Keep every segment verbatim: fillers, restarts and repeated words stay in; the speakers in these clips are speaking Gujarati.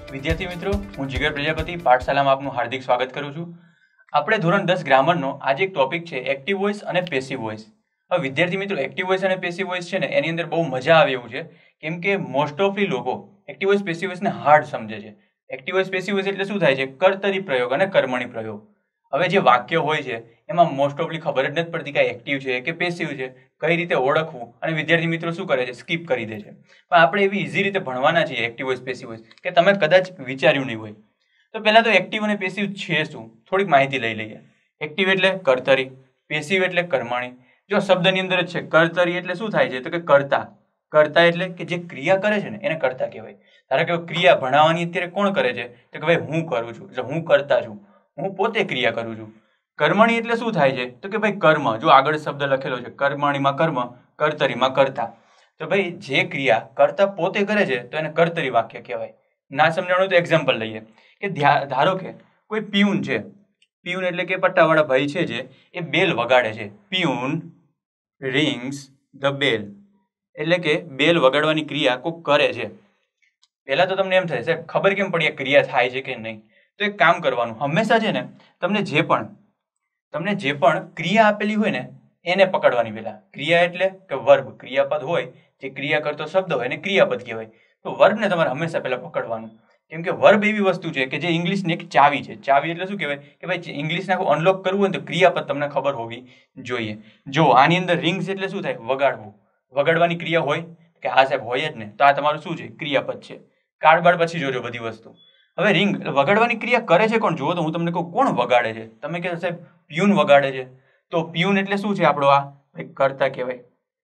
વિદ્યાર્થી મિત્રો, હું જીગર પ્રજાપતિ પાઠશાલામાં આપનું હાર્દિક સ્વાગત કરું છું. આપણે ધોરણ દસ ગ્રામરનો આજે એક ટોપિક છે એક્ટિવ વોઇસ અને પેસિવ વોઇસ. હવે વિદ્યાર્થી મિત્રો, એક્ટિવ વોઇસ અને પેસિવ વોઇસ છે ને એની અંદર બહુ મજા આવે એવું છે, કેમ કે મોસ્ટ ઓફલી લોકો એક્ટિવ વોઇસ પેસિવ વોઇસને હાર્ડ સમજે છે. એક્ટિવ વોઇસ પેસિવ વોઇસ એટલે શું થાય છે? કર્તરી પ્રયોગ અને કર્મણી પ્રયોગ. હવે જે વાક્ય હોય છે એમાં મોસ્ટ ઓફલી ખબર જ નથી પડતી કે એક્ટિવ છે કે પેસિવ છે, કઈ રીતે ઓળખવું, અને વિદ્યાર્થી મિત્રો શું કરે છે? સ્કીપ કરી દે છે. પણ આપણે એવી ઇઝી રીતે ભણવાના છીએ એક્ટિવ વોઇસ પેસિવ વોઇસ કે તમે કદાચ વિચાર્યું નહીં હોય. તો પહેલા તો એક્ટિવ અને પેસિવ છે શું, થોડીક માહિતી લઈ લઈએ. એક્ટિવ એટલે કર્તરી, પેસિવ એટલે કર્મણી. જો શબ્દની અંદર જ છે કર્તરી એટલે શું થાય છે? તો કે કર્તા. કર્તા એટલે કે જે ક્રિયા કરે છે ને એને કર્તા કહેવાય. ધારો કે ક્રિયા ભણાવવાની અત્યારે કોણ કરે છે? તો કે ભાઈ હું કરું છું, એટલે હું કરતા છું, હું પોતે ક્રિયા કરું છું. કર્મણી એટલે શું થાય છે? તો કે ભાઈ કર્મ. જો આગળ શબ્દ લખેલો છે કર્મણીમાં કર્મ, કર્તરીમાં કર્તા. તો ભાઈ જે ક્રિયા કર્તા પોતે કરે છે તો એને કર્તરી વાક્ય કહેવાય. ના સમજાણું તો એક્ઝામ્પલ લઈએ કે ધારો કે કોઈ પિયુન છે. પિયુન એટલે કે પટ્ટાવાળા ભાઈ છે જે એ બેલ વગાડે છે. પિયુન રિંગ્સ ધ બેલ એટલે કે બેલ વગાડવાની ક્રિયા કોઈ કરે છે. પહેલા તો તમને એમ થાય સાહેબ ખબર કેમ પડી ક્રિયા થાય છે કે નહીં? તો એક કામ કરવાનું, હંમેશા છે ને તમને જે પણ તમને જે પણ ક્રિયા આપેલી હોય ને એને પકડવાની. પહેલા ક્રિયા એટલે કે વર્બ, ક્રિયાપદ હોય, જે ક્રિયા કરતો શબ્દ હોય એને ક્રિયાપદ કહેવાય. તો વર્બને તમારે હંમેશા પહેલા પકડવાનું, કેમ કે વર્બ એવી વસ્તુ છે કે જે ઇંગ્લિશની એક ચાવી છે. ચાવી એટલે શું કહેવાય? કે ભાઈ ઇંગ્લિશને આખું અનલોક કરવું હોય ને તો ક્રિયાપદ તમને ખબર હોવી જોઈએ. જો આની અંદર રિંગ્સ એટલે શું થાય? વગાડવું. વગાડવાની ક્રિયા હોય કે હા સાહેબ હોય જ ને, તો આ તમારું શું છે? ક્રિયાપદ છે. કાર્ડ બાર પછી જોજો બધી વસ્તુ. હવે રિંગ વગાડવાની ક્રિયા કરે છે કોણ? જુઓ તો હું તમને કહું કોણ વગાડે છે. તમે કહો સાહેબ પ્યુન વગાડે છે. તો પ્યુન એટલે શું છે? આપણો આ કર્તા કહેવાય.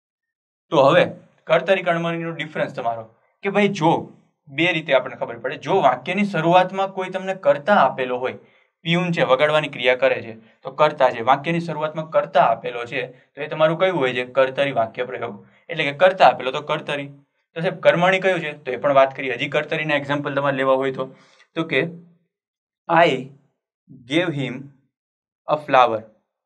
તો હવે કર્તરી કર્મણીનો ડિફરન્સ તમારો કે ભાઈ જો બે રીતે આપણને ખબર પડે. જો વાક્યની શરૂઆતમાં કોઈ તમને કર્તા આપેલો હોય, પ્યુન છે વગાડવાની ક્રિયા કરે છે તો કર્તા છે. વાક્યની શરૂઆતમાં કર્તા આપેલો છે તો એ તમારું કયું હોય છે? કર્તરી વાક્ય પ્રયોગ. એટલે કે કર્તા આપેલો તો કર્તરી. તો સાહેબ કર્મણી કયું છે? તો એ પણ વાત કરીએ. હજી કર્તરીના એક્ઝામ્પલ તમારે લેવા હોય તો તો કે I gave him a flower.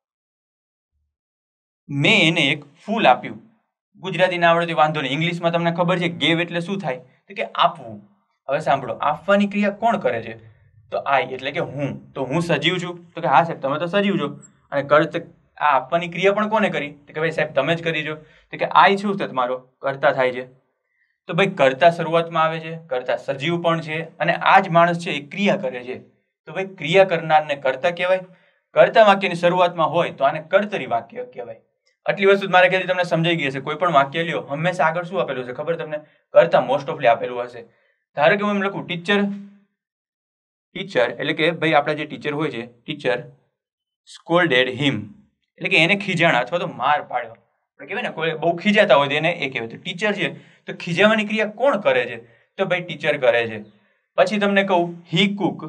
મેં એને એક ફૂલ આપ્યું. ગુજરાતી ના આવડે તો વાંધો નહીં, ઇંગ્લિશમાં તમને ખબર છે ગેવ એટલે શું થાય? તો કે આપવું. હવે સાંભળો, આપવાની ક્રિયા કોણ કરે છે? તો આઈ એટલે કે હું. તો હું સજીવ છું? તો કે હા સાહેબ તમે તો સજીવ છો. અને કર્ત આ આપવાની ક્રિયા પણ કોને કરી? તો કે ભાઈ સાહેબ તમે જ કરી છો. તો કે આઈ શું છે તમારો? કર્તા થાય છે. તો ભાઈ કર્તા શરૂઆતમાં આવે છે, કર્તા સજીવ પણ છે, અને આ જ માણસ છે એ ક્રિયા કરે છે. તો ભાઈ ક્રિયા કરનારને કર્તા કહેવાય. કર્તા વાક્યની શરૂઆતમાં હોય તો આને કર્તરી વાક્ય કહેવાય. આટલી વસ્તુ મારે કહેલી તમને સમજાઈ ગઈ હશે. કોઈ પણ વાક્ય લ્યો હંમેશા આગળ શું આપેલું છે ખબર તમને? કર્તા મોસ્ટ ઓફલી આપેલું હશે. ધારો કે હું એમ લખું ટીચર. ટીચર એટલે કે ભાઈ આપણા જે ટીચર હોય છે, ટીચર સ્કોલ્ડેડ હિમ એટલે કે એને ખીજાણા અથવા તો માર પાડ્યો. કહેવાય ને કોઈ બહુ ખીજાતા હોય તો એને એ કહેવાય. તો ટીચર છે તો ખીજાવાની ક્રિયા કોણ કરે છે? તો ભાઈ ટીચર કરે છે. પછી તમને કહું હી કુક.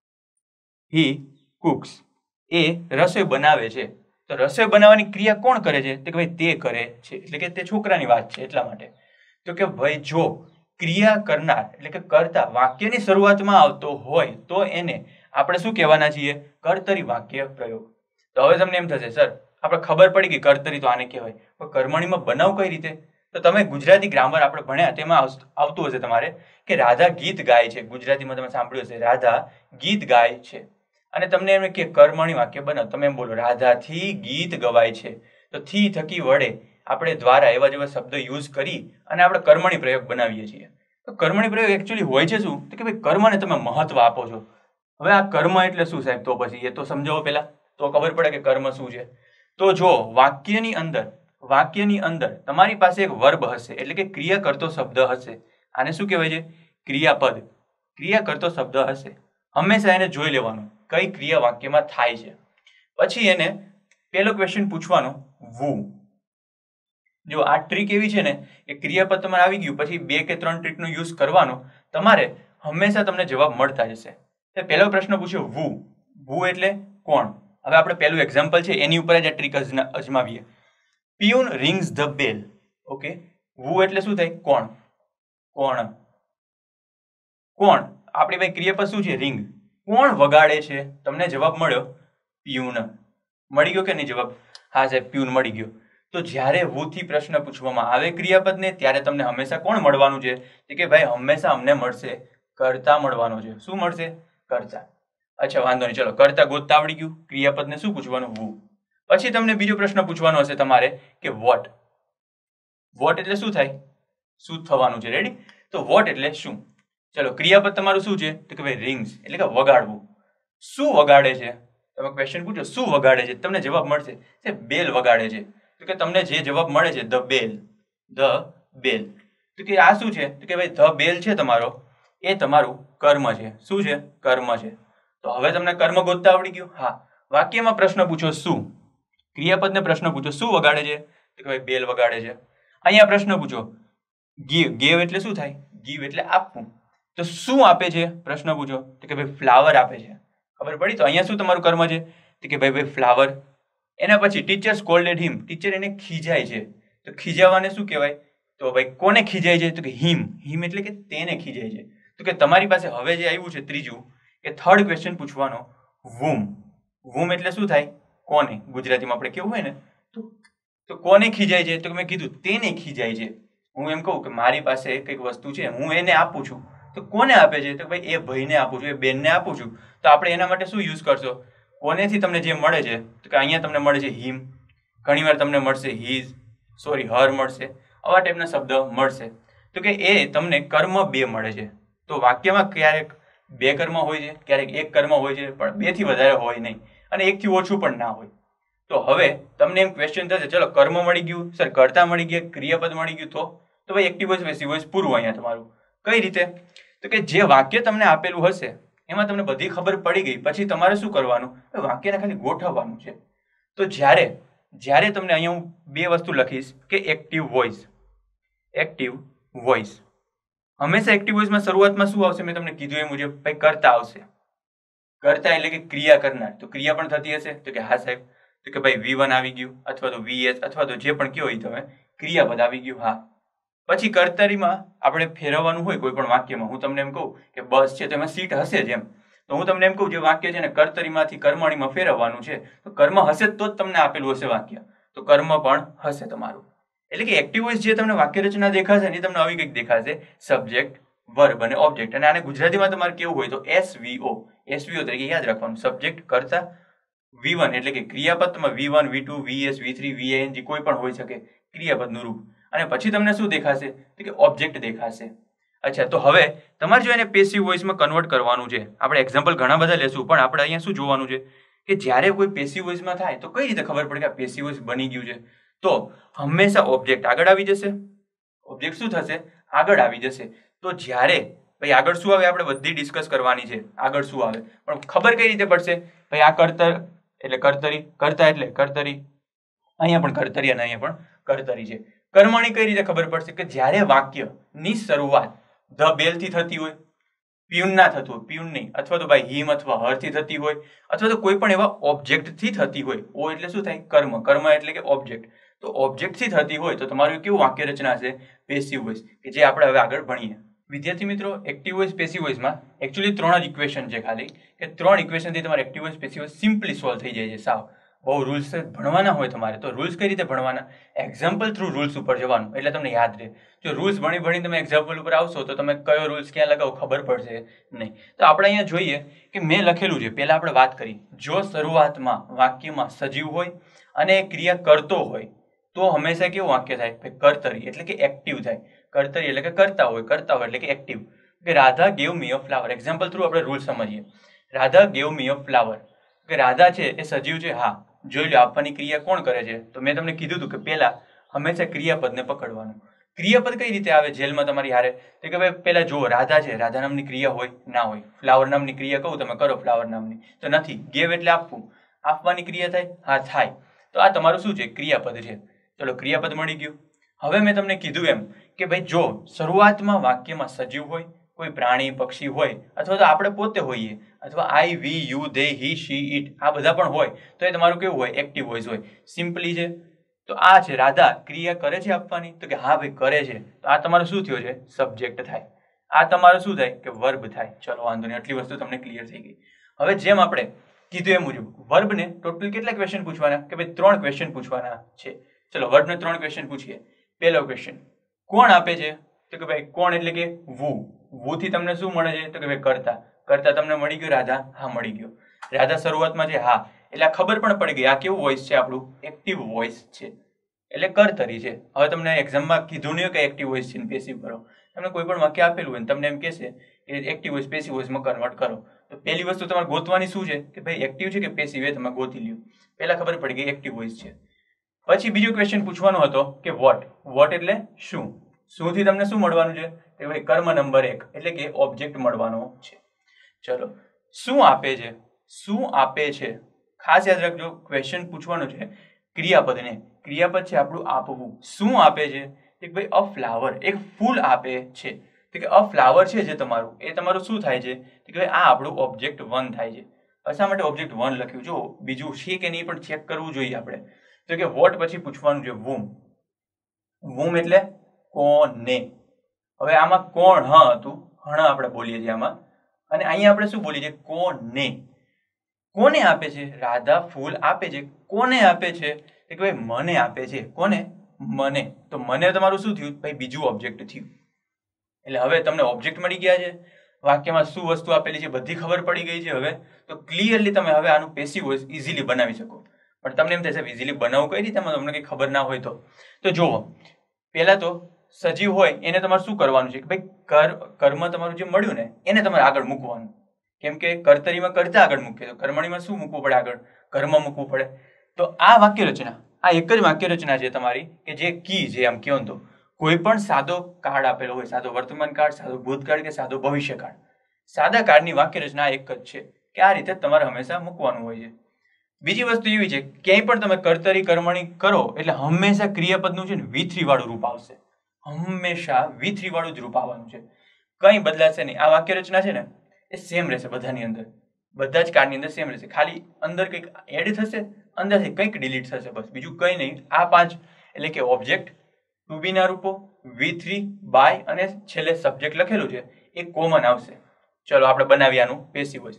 હી કુક્સ એ રસોઈ બનાવે છે. તો રસોઈ બનાવવાની ક્રિયા કોણ કરે છે? તો કે ભાઈ તે કરે છે. એટલે કે તે છોકરાની વાત છે એટલા માટે. તો કે ભાઈ જો ક્રિયા કરનાર એટલે કે કર્તા વાક્યની શરૂઆતમાં આવતો હોય તો એને આપણે શું કહેવાના છીએ? કર્તરી વાક્ય પ્રયોગ. તો હવે તમને એમ થશે સર આપણે ખબર પડી કે કર્તરી તો આને કહેવાય, પણ કર્મણીમાં બનાવ કઈ રીતે? તો તમે ગુજરાતી ગ્રામર આપણે ભણ્યા તેમાં આવતું હશે તમારે કે રાધા ગીત ગાય છે. ગુજરાતીમાં તમે સાંભળ્યું હશે રાધા ગીત ગાય છે. અને તમને એમ કે કર્મણી વાક્ય બનાવ. તમે એમ બોલો રાધાથી ગીત ગવાય છે. તો થી થકી વડે આપણે દ્વારા એવા જેવા શબ્દો યુઝ કરી અને આપણે કર્મણી પ્રયોગ બનાવીએ છીએ. તો કર્મણી પ્રયોગ એકચ્યુઅલી હોય છે શું? તો કે ભાઈ કર્મને તમે મહત્વ આપો છો. હવે આ કર્મ એટલે શું સાહેબ? તો પછી એ તો સમજાવો પહેલા, તો ખબર પડે કે કર્મ શું છે. તો જો વાક્યની અંદર વાક્યની અંદર તમારી પાસે એક વર્બ હશે એટલે કે ક્રિયા કરતો શબ્દ હશે. આને શું કહેવાય છે? ક્રિયાપદ. ક્રિયા કરતો શબ્દ હશે. હંમેશા એને જોઈ લેવાનું કઈ ક્રિયા વાક્યમાં થાય છે. પછી એને પહેલો ક્વેશ્ચન પૂછવાનો વુ. જો આ ટ્રીક એવી છે ને કે ક્રિયાપદ તમારે આવી ગયું પછી બે કે ત્રણ ટ્રીકનો યુઝ કરવાનો, તમારે હંમેશા તમને જવાબ મળતા જશે. તો પહેલો પ્રશ્ન પૂછ્યો વુ. વુ એટલે કોણ? હવે આપણે પહેલું એક્ઝામ્પલ છે એની ઉપર જ આ ટ્રીક અજમાવીએ. Peon rings the bell. Okay, who એટલે શું થાય? કોણ. કોણ કોણ આપણી ભાઈ ક્રિયાપદ શું છે? રિંગ. કોણ વગાડે છે? તમને જવાબ મળ્યો પિયુન. મળી ગયો કે નહીં જવાબ? હા સાહેબ પિયુન મળી ગયો. તો જ્યારે વુ થી પ્રશ્ન પૂછવામાં આવે ક્રિયાપદને ત્યારે તમને હંમેશા કોણ મળવાનું છે? કે ભાઈ હંમેશા અમને મળશે કર્તા મળવાનો છે. શું મળશે? કર્તા. અચ્છા વાંધો નહીં, ચલો કર્તા ગોતતા આવડી ગયું. ક્રિયાપદને શું પૂછવાનું? વુ. પછી તમને બીજો પ્રશ્ન પૂછવાનો હશે તમારે કે વોટ. વોટ એટલે શું થાય? શું થવાનું છે? રેડી? તો વોટ એટલે શું? ચલો ક્રિયાપદ તમારું શું છે? તો કે ભાઈ રિંગ્સ એટલે કે વગાડવું. શું વગાડે છે? તમે ક્વેશ્ચન પૂછો શું વગાડે છે, તમને જવાબ મળશે કે બેલ વગાડે છે. તો કે તમને જે જવાબ મળે છે ધ બેલ, ધ બેલ. તો કે આ શું છે? તો કે ભાઈ ધ બેલ છે તમારો એ તમારું કર્મ છે. શું છે? કર્મ છે. તો હવે તમને કર્મ ગોતતા આવડી ગયું. હા, વાક્યમાં પ્રશ્ન પૂછો શું, ક્રિયાપદને પ્રશ્ન પૂછો શું વગાડે છે? તો કે ભાઈ બેલ વગાડે છે. અહીંયા પ્રશ્ન પૂછો ગીવ. ગેવ એટલે શું થાય? ગીવ એટલે આપવું. તો શું આપે છે? પ્રશ્ન પૂછો તો કે ભાઈ ફ્લાવર આપે છે. ખબર પડી? તો અહીંયા શું તમારું કર્મ છે? તો કે ભાઈ ભાઈ ફ્લાવર. એના પછી ટીચર સ્કોલ્ડેડ હિમ. ટીચર એને ખીજાય છે. તો ખીજાવાને શું કહેવાય? તો ભાઈ કોને ખીજાય છે? તો કે હિમ. હિમ એટલે કે તેને ખીજાય છે. તો કે તમારી પાસે હવે જે આવ્યું છે ત્રીજું કે થર્ડ ક્વેશ્ચન પૂછવાનો વુમ. વુમ એટલે શું થાય? કોને. ગુજરાતીમાં આપણે કેવું હોય ને તો તો કોને ખીજાય છે? તો મેં કીધું તેને ખીજાય છે. હું એમ કહું કે મારી પાસે કંઈક વસ્તુ છે, હું એને આપું છું, તો કોને આપે છે? તો ભાઈ એ ભાઈને આપું છું, એ બેનને આપું છું. તો આપણે એના માટે શું યુઝ કરશો? કોનેથી તમને જે મળે છે તો કે અહીંયા તમને મળે છે હિમ, ઘણીવાર તમને મળશે હીઝ, સોરી હર મળશે, આવા ટાઈપના શબ્દ મળશે. તો કે એ તમને કર્મ બે મળે છે. તો વાક્યમાં ક્યારેક બે કર્મ હોય છે, ક્યારેક એક કર્મ હોય છે, પણ બે થી વધારે હોય નહીં અને એક થી ઓછું પણ ના હોય. તો હવે તમને એમ ક્વેશ્ચન થશે, ચલો કર્મ મળી ગયું, સર કર્તા મળી ગયા, ક્રિયાપદ મળી ગયું, તો તો ભાઈ એક્ટિવ વોઇસ પેસિવ વોઇસ પૂરું અહીંયા તમારું. કઈ રીતે? તો કે જે વાક્ય તમને આપેલું હશે એમાં તમને બધી ખબર પડી ગઈ, પછી તમારે શું કરવાનું? વાક્યને ખાલી ગોઠવવાનું છે. તો જ્યારે જ્યારે તમને અહીંયા હું બે વસ્તુ લખીશ કે એક્ટિવ વોઇસ, એક્ટિવ વોઇસ હંમેશા એક્ટિવ વોઇસમાં શરૂઆતમાં શું આવશે? મેં તમને કીધું એ મુજબ ભાઈ કર્તા આવશે. કર્તા એટલે કે ક્રિયા કરનાર. તો ક્રિયા પણ થતી હશે? તો કે હા સાહેબ. તો કે ભાઈ વી વન આવી ગયું, અથવા તો વીએચ, અથવા તો જે પણ કયો હોય તમે ક્રિયાપદ આવી ગયું. હા, પછી કર્તરીમાં આપણે ફેરવવાનું હોય કોઈ પણ વાક્યમાં. હું તમને એમ કહું કે બસ છે તો એમાં સીટ હશે જ એમ, તો હું તમને એમ કહું જે વાક્ય છે ને કર્તરીમાંથી કર્મણીમાં ફેરવવાનું છે, તો કર્મ હશે તો જ તમને આપેલું હશે વાક્ય, તો કર્મ પણ હશે તમારું. એટલે કે એક્ટિવ વોઇસ જે તમને વાક્ય રચના દેખાશે ને એ તમને આવી કંઈક દેખાશે, સબ્જેક્ટ, વર્બ અને ઓબ્જેક્ટ. અને આને ગુજરાતીમાં તમારે કેવું હોય તો એસવીઓ, એસવીઓ તરીકે યાદ રાખવાનું. સબ્જેક્ટ, કર્તા, વી વન એટલે કે ક્રિયાપદમાં V one, V two, VS, V three, VNG કોઈ પણ હોઈ શકે ક્રિયાપદનું રૂપ. અને પછી તમને શું દેખાશે? તો કે ઓબ્જેક્ટ દેખાશે. અચ્છા, તો હવે તમારે જો એને પેસિવ વોઇસમાં કન્વર્ટ કરવાનું છે, આપણે એક્ઝામ્પલ ઘણા બધા લેશું, પણ આપણે અહીંયા શું જોવાનું છે કે જ્યારે કોઈ પેસિવ વોઇસમાં થાય તો કઈ રીતે ખબર પડે કે આ પેસિવ વોઇસ બની ગયું છે? તો હંમેશા ઓબ્જેક્ટ આગળ આવી જશે. ઓબ્જેક્ટ શું થશે? આગળ આવી જશે. તો જ્યારે ભાઈ આગળ શું આવે આપણે બધી ડિસ્કસ કરવાની છે, આગળ શું આવે, પણ ખબર કઈ રીતે પડશે? ભાઈ આ કર્તર એટલે કર્તરી, કર્તા એટલે કર્તરી, અહીંયા પણ કર્તરી અને અહીંયા પણ કર્તરી છે. કર્મણી કઈ રીતે ખબર પડશે? કે જ્યારે વાક્યની શરૂઆત ધ બેલ થી થતી હોય, પ્યુન ના થતું હોય, પ્યુન નહીં, અથવા તો ભાઈ હિમ અથવા હર થી થતી હોય, અથવા તો કોઈ પણ એવા ઓબ્જેક્ટ થી થતી હોય. ઓ એટલે શું થાય? કર્મ. કર્મ એટલે કે ઓબ્જેક્ટ. તો ઓબ્જેક્ટ થી થતી હોય તો તમારું કેવું વાક્ય રચના હશે? પેસિવ વોઇસ, કે જે આપણે હવે આગળ ભણીએ. વિદ્યાર્થી મિત્રો, એક્ટિવ વોઇસ પેસિવ વોઇસમાં એકચ્યુઅલી ત્રણ જ ઇક્વેશન છે ખાલી, કે ત્રણ ઇક્વેશનથી તમારે active voice passive voice simply solve થઈ જાય છે. સાવ બહુ રૂલ્સ ભણવાના હોય તમારે, તો રૂલ્સ કઈ રીતે ભણવાના? એક્ઝામ્પલ થ્રુ રૂલ્સ ઉપર જવાનું, એટલે તમને યાદ રહે. જો રૂલ્સ ભણી ભણી તમે એક્ઝામ્પલ ઉપર આવશો તો તમે કયો રૂલ્સ ક્યાં લગાવો ખબર પડશે નહીં. તો આપણે અહીંયા જોઈએ કે મેં લખેલું છે, પહેલા આપણે વાત કરી, જો શરૂઆતમાં વાક્યમાં સજીવ હોય અને ક્રિયા કરતો હોય તો હંમેશા કેવું વાક્ય થાય? કર્તરી એટલે કે એક્ટિવ થાય. કર્તરી એટલે કે કરતા હોય, કરતા હોય એટલે કે એક્ટિવ. કે Radha gave me a flower. Example through આપણે રૂલ સમજીએ. Radha gave me a flower, કે રાધા છે એ સજીવ છે. હા, જોઈ લો આપવાની ક્રિયા કોણ કરે છે? તો મેં તમને કીધું હતું કે પહેલા હંમેશા ક્રિયાપદને પકડવાનું. ક્રિયાપદ કઈ રીતે આવે જેલમાં તમારી હારે? તો કે ભાઈ પહેલા જુઓ, રાધા છે, રાધા નામની ક્રિયા હોય ના હોય? ફ્લાવર નામની ક્રિયા કહું તમે કરો ફ્લાવર નામની, તો નથી. ગેવ એટલે આપવું, આપવાની ક્રિયા થાય? હા થાય. તો આ તમારું શું છે? ક્રિયાપદ છે. ચલો ક્રિયાપદ મળી ગયું. હવે મેં તમને કીધું એમ કે ભાઈ જો શરૂઆતમાં વાક્યમાં સજીવ હોય, કોઈ પ્રાણી પક્ષી હોય, અથવા તો આપણે પોતે હોઈએ, અથવા આઈ, વી, you, they, he, she, it આ બધા પણ હોય, તો એ તમારું કેવું હોય? એક્ટિવ વોઇસ હોય. સિમ્પલી છે. તો આ છે રાધા ક્રિયા કરે છે આપવાની, તો કે હા ભાઈ કરે છે, તો આ તમારું શું થયો છે? સબ્જેક્ટ થાય. આ તમારું શું થાય? કે વર્બ થાય. ચલો વાંધો નહીં, આટલી વસ્તુ તમને ક્લિયર થઈ ગઈ. હવે જેમ આપણે કીધું એ મુજબ વર્બને ટોટલ કેટલા ક્વેશ્ચન પૂછવાના? કે ભાઈ ત્રણ ક્વેશ્ચન પૂછવાના છે. ચલો વર્બને ત્રણ ક્વેશ્ચન પૂછીએ. પહેલો ક્વેશ્ચન, કોણ આપે છે? તો કે ભાઈ કોણ એટલે કે વુ. વુ થી તમને શું મળે છે? તો કે ભાઈ કરતા. કરતા તમને મળી ગયો રાધા? હા મળી ગયો. રાધા શરૂઆતમાં છે હા, એટલે આ ખબર પણ પડી ગઈ આ કેવું વોઇસ છે આપણું? એક્ટિવ વોઇસ છે, એટલે કર્તરી છે. હવે તમને એક્ઝામમાં કીધું નહીં કે એક્ટિવ વોઇસ છે ને પેસિવ કરો. તમને કોઈ પણ વાક્ય આપેલું હોય તમને એમ કહેશે કે એક્ટિવ વોઇસ પેસિવ વોઇસમાં કન્વર્ટ કરો. તો પહેલી વસ્તુ તમારે ગોતવાની શું છે કે ભાઈ એક્ટિવ છે કે પેસિવ, એ તમે ગોતી લ્યો. પહેલા ખબર પડી ગઈ એક્ટિવ વોઇસ છે. પછી બીજો ક્વેશ્ચન પૂછવાનો હતો કે વોટ. વોટ એટલે શું? શું થી તમને શું મળવાનું છે? કે ભાઈ કર્મ નંબર એક એટલે કે ઓબ્જેક્ટ મળવાનો છે. ચલો, શું આપે છે? શું આપે છે? ખાસ યાદ રાખજો, ક્વેશ્ચન પૂછવાનો છે ક્રિયાપદને. ક્રિયાપદ છે આપણું આપવું. શું આપે છે? કે ભાઈ અ ફ્લાવર, એક ફૂલ આપે છે. તો કે અ ફ્લાવર છે જે તમારું, એ તમારું શું થાય છે? કે ભાઈ આ આપણું ઓબ્જેક્ટ વન થાય છે. શા માટે ઓબ્જેક્ટ વન લખ્યું? જો બીજું છે કે નહીં પણ ચેક કરવું જોઈએ આપણે. તો કે વોટ પછી પૂછવાનું છે વુમ. વુમ એટલે કોને. હવે આમાં કોણ હ હતું, હણ આપણે બોલીએ છીએ આમાં, અને અહીંયા આપણે શું બોલીએ છીએ? કોને. કોને આપે છે? રાધા ફૂલ આપે છે. કોને આપે છે? કે ભાઈ મને આપે છે. કોને? મને. તો મને તમારું શું થયું? ભાઈ બીજું ઓબ્જેક્ટ થયું. એટલે હવે તમને ઓબ્જેક્ટ મળી ગયા છે, વાક્યમાં શું વસ્તુ આપેલી છે બધી ખબર પડી ગઈ છે. હવે તો ક્લિયરલી તમે હવે આનું પેસિવ વોઇસ ઇઝીલી બનાવી શકો. પણ તમને એમ થશે ઇઝીલી બનાવવું કઈ રીતે, તમને કંઈ ખબર ના હોય તો તો જુઓ, પહેલા તો સજીવ હોય એને તમારે શું કરવાનું છે કે ભાઈ કર કર્મ તમારું જે મળ્યું ને એને તમારે આગળ મૂકવાનું. કેમ કે કર્તરીમાં કરતા આગળ મૂકીએ તો કર્મણીમાં શું મૂકવું પડે? આગળ કર્મ મૂકવું પડે. તો આ વાક્ય રચના, આ એક જ વાક્ય રચના છે તમારી કે જે કી જે આમ કહો તો કોઈ પણ સાદો કાળ આપેલો હોય, સાદો વર્તમાન કાળ, સાદો ભૂતકાળ કે સાદો ભવિષ્યકાળ, સાદા કાળની વાક્ય રચના એક જ છે કે આ રીતે તમારે હંમેશા મૂકવાનું હોય છે. બીજી વસ્તુ એવી છે ક્યાંય પણ તમે કર્તરી કર્મણી કરો એટલે હંમેશા ક્રિયાપદનું છે ને વી થ્રી વાળું રૂપ આવશે. હંમેશા વી થ્રી વાળું જ રૂપ આવવાનું છે, કંઈ બદલાશે નહીં. આ વાક્ય રચના છે ને એ સેમ રહેશે બધાની અંદર, બધા જ કાળની અંદર સેમ રહેશે. ખાલી અંદર કંઈક એડ થશે, અંદરથી કંઈક ડિલીટ થશે, બસ બીજું કંઈ નહીં. આ પાંચ એટલે કે ઓબ્જેક્ટ, ટુ બી ના રૂપો, વી થ્રી, બાય અને છેલ્લે સબ્જેક્ટ લખેલું છે એ કોમન આવશે. ચલો આપણે બનાવીએ આનું passive voice.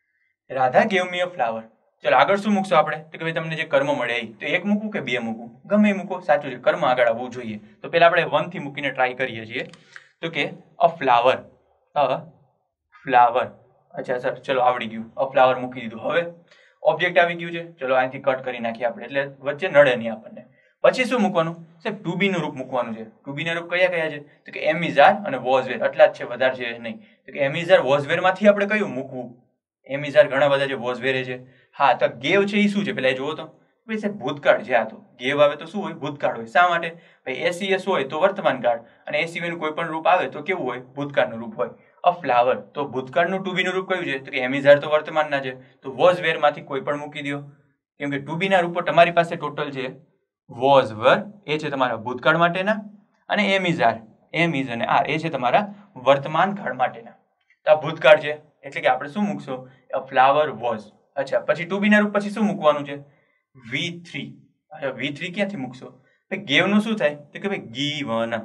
Radha gave me a flower. ચલો આગળ શું મૂકશો આપણે? તો કે ભાઈ તમને જે કર્મ મળે એ તો એક મૂકું કે બે મૂકું? ગમે એ મૂકો, સાચું છે, કર્મ આગળ આવવું જોઈએ. તો પહેલા આપણે વન થી મૂકીને ટ્રાય કરીએ છીએ. તો કે અ ફ્લાવર, અ ફ્લાવર. અચ્છા સર, ચલો આવડી ગયું, અ ફ્લાવર મૂકી દીધું. હવે ઓબ્જેક્ટ આવી ગયું છે, ચલો અહીંથી કટ કરી નાખીએ આપણે એટલે વચ્ચે નડે નહીં આપણને. પછી શું મૂકવાનું? સાહેબ ટુ બી નું રૂપ મૂકવાનું છે. ટુ બી ના રૂપ કયા કયા છે? તો કે એમ ઇઝ આર અને વોઝ વેર, એટલા જ છે, વધારે છે નહીં. તો કે am is are was were માંથી આપણે કયું મૂકવું? એમ ઇઝ આર ઘણા બધા છે, વોઝ વેર છે. હા, તો ગેવ છે એ શું છે પેલા એ જુઓ તો. ભાઈ સાહેબ ભૂતકાળ છે. આ તો ગેવ આવે તો શું હોય? ભૂતકાળ હોય. શા માટે? ભાઈ એસીએસ હોય તો વર્તમાન કાળ, અને એ સિવાયનું કોઈ પણ રૂપ આવે તો કેવું હોય? ભૂતકાળનું રૂપ હોય. અ ફ્લાવર, તો ભૂતકાળનું ટુ બી નું રૂપ કયું છે? તો કે એમ ઇઝ આર તો વર્તમાનના છે, તો વોઝ વેર માંથી કોઈ પણ મૂકી દો. કેમ કે ટુ બી ના રૂપો તમારી પાસે ટોટલ છે વોઝ વર, એ છે તમારા ભૂતકાળ માટેના, અને am is are, am is અને આર એ છે તમારા વર્તમાન કાળ માટેના. તો આ ભૂતકાળ છે એટલે કે આપણે શું મૂકશો? A flower was. અચ્છા, પછી ટુ બી ના રૂપ પછી શું મૂકવાનું છે? V three. અચ્છા, વી થ્રી ક્યાંથી મૂકશો? ભાઈ ગેવ નું શું થાય? તો કે ભાઈ ગીવન,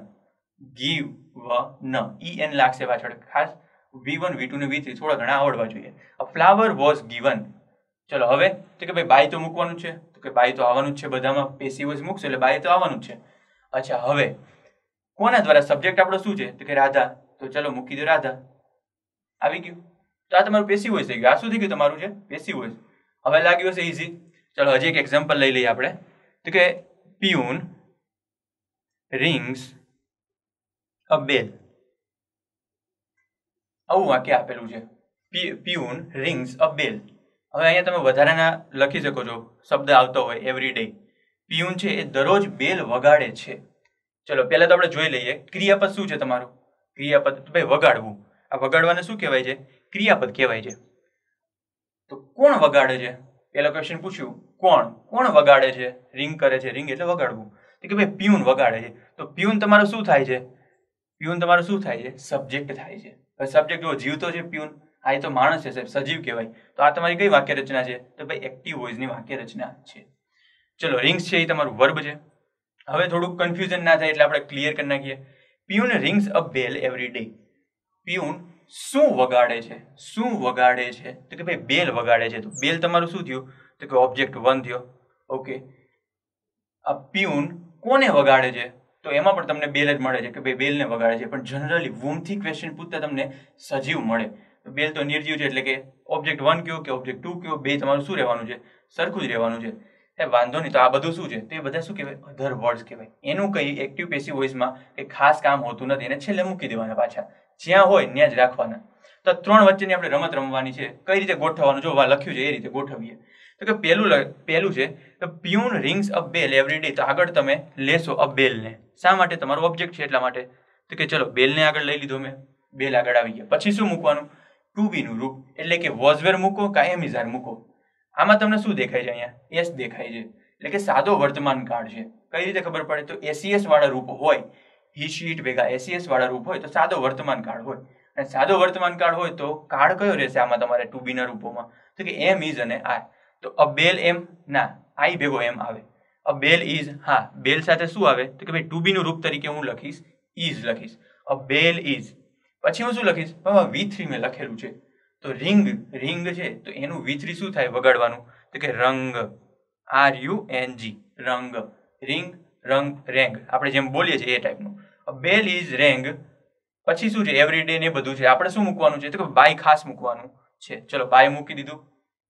ગીવન, ઈ એન લાગશે પાછળ. ખાસ વી વન, વી ટુ ને વી થ્રી થોડા ઘણા આવડવા જોઈએ. A flower was given. ચલો હવે તો કે ભાઈ બાય તો મૂકવાનું છે, તો કે બાય તો આવવાનું જ છે, બધામાં પેસિવ વોઇસ મૂકશો એટલે બાય તો આવવાનું જ છે. અચ્છા, હવે કોના દ્વારા? સબ્જેક્ટ આપણો શું છે? તો કે રાધા. તો ચલો મૂકી દો રાધા. આવી ગયું. તો આ તમારું પેસિવ વોઇસ થઈ ગયું. આ શું થઈ ગયું? તમારું છે પેસિવ વોઇસ. હવે લાગ્યું હશે ઈઝી. ચલો હજી એક એક્ઝામ્પલ લઈ લઈએ આપણે. તો કે પિયુન રિંગ્સ અ બેલ. આવું વાક્ય આપેલું છે, પિયુન રિંગ્સ અ બેલ. હવે અહીંયા તમે વધારાના લખી શકો છો, શબ્દ આવતો હોય એવરી ડે. પિયુન છે એ દરરોજ બેલ વગાડે છે. ચલો પહેલા તો આપણે જોઈ લઈએ ક્રિયાપદ શું છે તમારું? ક્રિયાપદ ભાઈ વગાડવું. આ વગાડવાને શું કહેવાય છે? ક્રિયાપદ કહેવાય છે. તો કોણ વગાડે છે? પેલા ક્વેશ્ચન પૂછ્યું કોણ, કોણ વગાડે છે? રિંગ કરે છે, રિંગ એટલે વગાડવું. તો કે ભાઈ પિયુન વગાડે છે. તો પિયુન તમારું શું થાય છે? પિયુન તમારું શું થાય છે? સબ્જેક્ટ થાય છે. સબ્જેક્ટ જો જીવતો છે પિયુન, આ એ તો માણસ છે સાહેબ, સજીવ કહેવાય. તો આ તમારી કઈ વાક્ય રચના છે? તો ભાઈ એક્ટિવ વોઇસની વાક્ય રચના છે. ચલો રિંગ્સ છે એ તમારું વર્બ છે. હવે થોડુંક કન્ફ્યુઝન ના થાય એટલે આપણે ક્લિયર કરી નાખીએ. Peon rings a bell every day. પિયુન શું વગાડે છે? શું વગાડે છે? તો કે ભાઈ બેલ વગાડે છે. તો બેલ તમારું શું થયું? તો કે ઓબ્જેક્ટ વન થયો. ઓકે. આ પિયુન કોને વગાડે છે? તો એમાં પણ તમને બેલ જ મળે છે કે ભાઈ બેલને વગાડે છે, પણ જનરલી વૂમથી ક્વેશ્ચન પૂછતા તમને સજીવ મળે. તો બેલ તો નિર્જીવ છે, એટલે કે ઓબ્જેક્ટ વન કયો કે ઓબ્જેક્ટ ટુ કયો, બે તમારું શું રહેવાનું છે, સરખું જ રહેવાનું છે. એ વાંધો નહીં. તો આ બધું શું છે, તો એ બધા શું કહેવાય, અધર વર્ડ્સ કહેવાય. એનું કંઈ એક્ટિવ પેસિવ વોઇસમાં કંઈ ખાસ કામ હોતું નથી, એને છેલ્લે મૂકી દેવાના પાછા, જ્યાં હોય ત્યાં જ રાખવાના. તો ત્રણ વચ્ચેની આપણે રમત રમવાની છે. કઈ રીતે ગોઠવવાનું, જો લખ્યું છે એ રીતે ગોઠવીએ. તો કે પહેલું પહેલું છે તો peon rings a bell every day. તો આગળ તમે લેશો અ બેલને. શા માટે, તમારો ઓબ્જેક્ટ છે એટલા માટે. તો કે ચલો બેલને આગળ લઈ લીધો મેં, બેલ આગળ આવી ગયા. પછી શું મૂકવાનું, ટુ બી નું રૂપ, એટલે કે વોઝ વેર મૂકો કા એમ ઇઝ આર મૂકો. આમાં તમને શું દેખાય છે, અહીંયા એસ દેખાય છે, એટલે કે સાદો વર્તમાન કાળ છે. કઈ રીતે ખબર પડે, તો એસીએસ વાળા રૂપ હોય, હી શી ઇટ ભેગા એસીએસ વાળા રૂપ હોય તો સાદો વર્તમાન કાળ હોય. અને સાદો વર્તમાન કાળ હોય તો કાળ કયો રહેશે આમાં તમારે ટુ બી ના રૂપોમાં, તો કે એમ ઇઝ અને આર. તો અ બેલ એમ ના, આઈ ભેગો એમ આવે. અ બેલ ઇઝ, હા બેલ સાથે શું આવે, તો કે ભાઈ ટુ બી નું રૂપ તરીકે હું લખીશ ઇઝ લખીશ. A bell is. પછી હું શું લખીશ, વી થ્રી મેં લખેલું છે. તો રિંગ, રિંગ છે તો એનું વી થ્રી શું થાય વગાડવાનું, તો કે રંગ, આર યુ એન જી, રંગ. રિંગ, રંગ, રેંગ, આપણે જેમ બોલીએ છીએ એ ટાઈપનું. A bell is rang. પછી શું છે, એવરી ડે ને બધું છે. આપણે શું મૂકવાનું છે, તો કે બાય ખાસ મૂકવાનું છે. ચલો બાય મૂકી દીધું.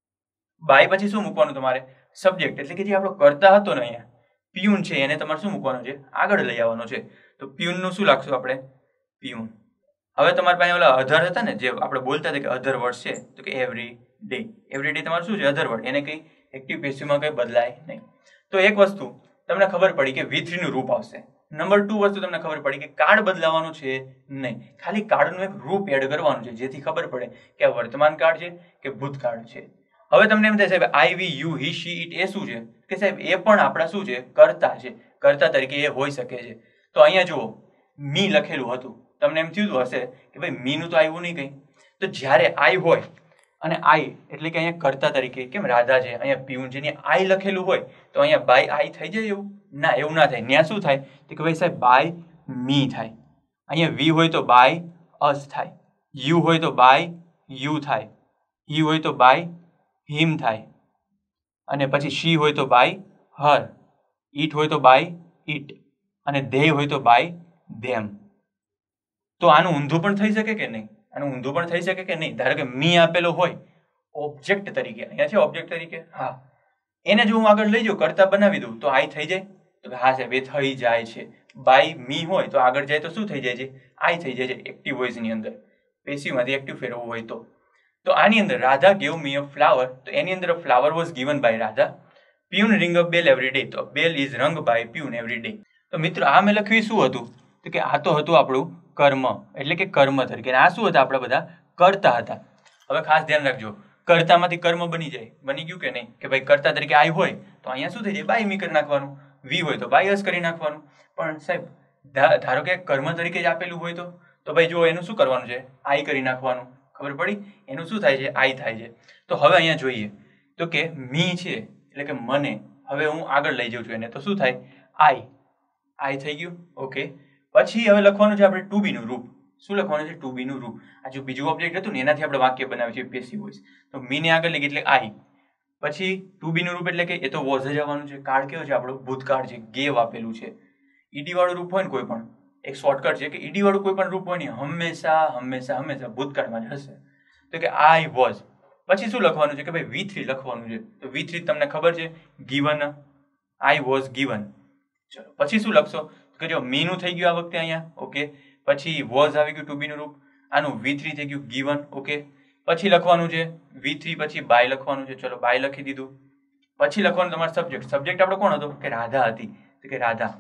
બાય પછી શું મૂકવાનું તમારે, સબ્જેક્ટ, એટલે કે જે આપણો કરતા હતો ને અહીંયા પ્યુન છે એને તમારે શું મૂકવાનું છે, આગળ લઈ આવવાનો છે. તો પ્યુનનું શું લાગશું આપણે, પ્યુન. હવે તમારી પાસે ઓલા અધર હતા ને, જે આપણે બોલતા હતા કે અધર વર્ડ છે, તો કે એવરી ડે. એવરી ડે તમારું શું છે, અધર વર્ડ. એને કંઈ એક્ટિવ પેસિવમાં કંઈ બદલાય નહીં. તો એક વસ્તુ તમને ખબર પડી કે વી થ્રી નું રૂપ આવશે. નંબર ટુ વસ્તુ તમને ખબર પડી કે કાર્ડ બદલાવાનું છે નહીં, ખાલી કાર્ડનું એક રૂપ એડ કરવાનું છે, જેથી ખબર પડે કે આ વર્તમાન કાળ છે કે ભૂતકાળ છે. હવે તમને એમ થાય સાહેબ આઈ વી યુ હી શી ઇટ એ શું છે, કે સાહેબ એ પણ આપણા શું છે, કરતા છે. કરતા તરીકે એ હોઈ શકે છે. તો અહીંયા જુઓ મી લખેલું હતું, તમને એમ થયું હશે કે ભાઈ મીનું તો આવ્યું નહીં કંઈ. તો જ્યારે આઈ હોય અને આઈ એટલે કે અહીંયા કરતા તરીકે, કેમ રાધા છે, અહીંયા પ્યુન છે, આઈ લખેલું હોય તો અહીંયા બાય આઈ થઈ જાય એવું ના, એવું ના થાય. ત્યાં શું થાય, કે ભાઈ સાહેબ બાય મી થાય. અહીંયા વી હોય તો બાય અસ થાય, યુ હોય તો બાય યુ થાય, હી હોય તો બાય હિમ થાય, અને પછી શી હોય તો બાય હર, ઈટ હોય તો બાય ઈટ, અને ધે હોય તો બાય ધેમ. તો આનું ઊંધું પણ થઈ શકે કે નહીં, આનું ઊંધું પણ થઈ શકે કે નહીં. ધારો કે મી આપેલો હોય ઓબ્જેક્ટ તરીકે, અહીંયા છે ઓબ્જેક્ટ તરીકે, હા, એને જો હું આગળ લઈ જાઉં, કરતા બનાવી દઉં તો આઈ થઈ જાય, તો હા સાહેબ એ થઈ જાય છે. બાય મી હોય તો આગળ જાય તો શું થઈ જાય છે, આઈ થઈ જાય છે એક્ટિવ વોઇસની અંદર. પેસિવમાંથી એક્ટિવ ફેરવવું હોય તો. તો આની અંદર Radha gave me a flower, તો એની અંદર flower was given by Radha. Peon ring a bell every day, તો bell is rung by peon every day. તો મિત્રો આ મેં લખ્યું શું હતું, તો કે આ તો હતું આપણું કર્મ, એટલે કે કર્મ તરીકે. આ શું હતા, આપણે બધા કરતા હતા. હવે ખાસ ધ્યાન રાખજો, કર્તામાંથી કર્મ બની જાય, બની ગયું કે નહીં, કે ભાઈ કર્તા તરીકે આઈ હોય તો અહીંયા શું થઈ જાય, બાય મી કરી નાખવાનું. વી હોય તો બાય અસ કરી નાખવાનું. પણ સાહેબ ધારો કે કર્મ તરીકે જ આપેલું હોય તો તો ભાઈ જો એનું શું કરવાનું છે, આઈ કરી નાખવાનું. ખબર પડી, એનું શું થાય છે, આઈ થાય છે. તો હવે અહીંયા જોઈએ તો કે મી છે એટલે કે મને, હવે હું આગળ લઈ જાઉં છું એને, તો શું થાય, આઈ, આઈ થઈ ગયું. ઓકે, પછી હવે લખવાનું છે આપણે ટુ બી નું રૂપ. શું લખવાનું છે, ટુ બી નું રૂપ. આ જો બીજું ઓબ્જેક્ટ હતું ને એનાથી આપણે વાક્ય બનાવ્યું છે પેસિવ વોઇસ. તો મી ને આગળ લઈ એટલે આઈ, પછી ટુ બી નું રૂપ એટલે કે એ તો વોઝ જ આવવાનું છે. કાળ કેવો છે આપણો, ભૂતકાળ છે, ગેવ આપેલું છે. ઈડી વાળું રૂપ હોય ને કોઈ પણ, એક શોર્ટકટ છે કે ઈડી વાળું કોઈ પણ રૂપ હોય ને હંમેશા હંમેશા હંમેશા ભૂતકાળમાં જ હશે. તો કે આઈ વોઝ. પછી શું લખવાનું છે, કે ભાઈ વી થ્રી લખવાનું છે. તો વી થ્રી તમને ખબર છે, ગીવન, આઈ વોઝ ગીવન. ચલો પછી શું લખશો, કે જો મી નું થઈ ગયું આ વખતે અહીંયા. ઓકે, પછી વોઝ આવી ગયું ટુ બી નું રૂપ, આનું વી થ્રી થઈ ગયું ગીવન. ઓકે, પછી લખવાનું છે વી થ્રી પછી બાય લખવાનું છે. ચલો બાય લખી દીધું. પછી લખવાનું તમારો સબ્જેક્ટ. સબ્જેક્ટ આપણો કોણ હતો, કે રાધા હતી, તો કે રાધા.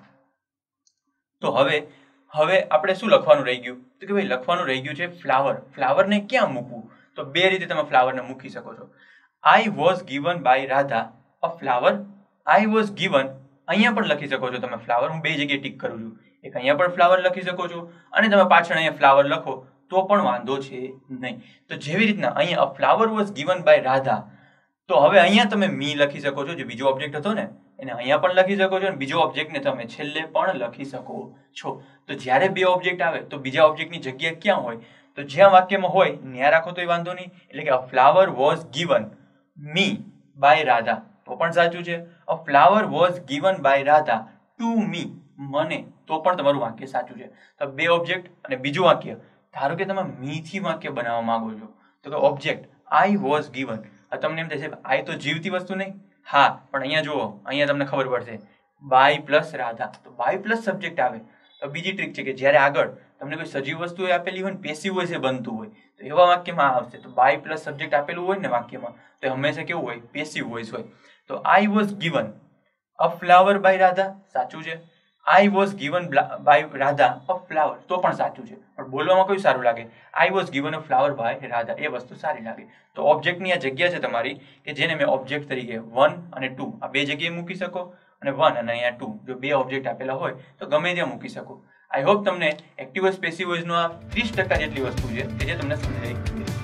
તો હવે હવે આપણે શું લખવાનું રહી ગયું, તો કે ભાઈ લખવાનું રહી ગયું છે ફ્લાવર. ફ્લાવરને ક્યાં મૂકવું, તો બે રીતે તમે ફ્લાવરને મૂકી શકો છો. I was given by Radha a flower. I was given અહીંયા પણ લખી શકો છો તમે ફ્લાવર. હું બે જગ્યાએ ટીક કરું છું. એક અહીંયા પણ ફ્લાવર લખી શકો છો, અને તમે પાછળ અહીંયા ફ્લાવર લખો તો પણ વાંધો છે નહીં. તો જેવી રીતના અહીંયા a flower was given by Radha, તો હવે અહીંયા તમે મી લખી શકો છો, જે બીજો ઓબ્જેક્ટ હતો ને એને અહીંયા પણ લખી શકો છો, અને બીજો ઓબ્જેક્ટને તમે છેલ્લે પણ લખી શકો છો. તો જ્યારે બે ઓબ્જેક્ટ આવે તો બીજા ઓબ્જેક્ટની જગ્યા ક્યાં હોય, તો જ્યાં વાક્યમાં હોય ત્યાં રાખો તોય વાંધો નહીં. એટલે કે a flower was given me by Radha, તો પણ સાચું છે. A flower was given by Radha to me, મને, તો પણ તમારું વાક્ય સાચું છે. તો બે ઓબ્જેક્ટ અને બીજું વાક્ય. ધારો કે તમે મી થી વાક્ય બનાવવા માંગો છો, તો કે ઓબ્જેક્ટ આઈ વોઝ ગિવન. તમને એમ થશે આઈ તો જીવતી વસ્તુ નહીં. હા, પણ અહીંયા જુઓ, અહીંયા તમને ખબર પડશે બાય પ્લસ રાધા, તો બાય પ્લસ સબ્જેક્ટ આવે. તો બીજી ટ્રીક છે કે જ્યારે આગળ તમને કોઈ સજીવ વસ્તુ આપેલી હોય ને પેસિવ વોઇસ બનતું હોય તો એવા વાક્યમાં આવશે. તો બાય પ્લસ સબ્જેક્ટ આપેલું હોય ને વાક્યમાં તો એ હંમેશા કેવું હોય? પેસિવ વોઇસ હોય. તો I was given a flower by Radha, સાચું છે. I was given by Radha a flower, તો પણ સાચું છે. પણ બોલવામાં કયું સારું લાગે? I was given a flower by Radha, એ વસ્તુ સારી લાગે. તો ઓબ્જેક્ટની આ જગ્યા છે તમારી કે જેને મેં ઓબ્જેક્ટ તરીકે વન અને ટુ આ બે જગ્યાએ મૂકી શકો, અને વન અને અહીંયા ટુ જો બે ઓબ્જેક્ટ આપેલા હોય તો ગમે ત્યાં મૂકી શકો. આઈ હોપ તમને એક્ટિવ વોઇસ પેસિવ વોઇસનો આ ત્રીસ ટકા જેટલી વસ્તુ છે કે જે તમને સમજાઈ ગઈ.